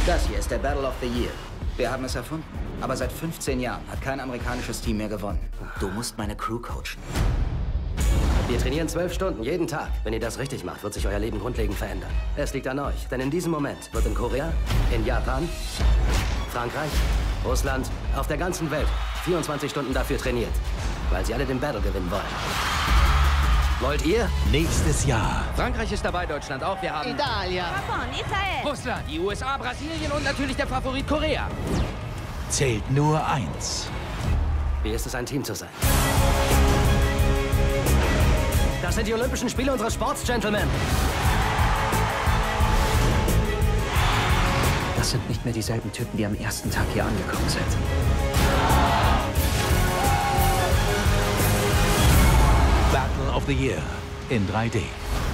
Das hier ist der Battle of the Year. Wir haben es erfunden. Aber seit 15 Jahren hat kein amerikanisches Team mehr gewonnen. Du musst meine Crew coachen. Wir trainieren 12 Stunden, jeden Tag. Wenn ihr das richtig macht, wird sich euer Leben grundlegend verändern. Es liegt an euch, denn in diesem Moment wird in Korea, in Japan, Frankreich, Russland, auf der ganzen Welt 24 Stunden dafür trainiert, weil sie alle den Battle gewinnen wollen. Wollt ihr? Nächstes Jahr. Frankreich ist dabei, Deutschland auch. Wir haben Italia, Japan, Israel. Russland, die USA, Brasilien und natürlich der Favorit Korea. Zählt nur eins. Wie ist es, ein Team zu sein? Das sind die Olympischen Spiele unseres Sports, Gentlemen. Das sind nicht mehr dieselben Typen, die am ersten Tag hier angekommen sind. Battle of the Year in 3D.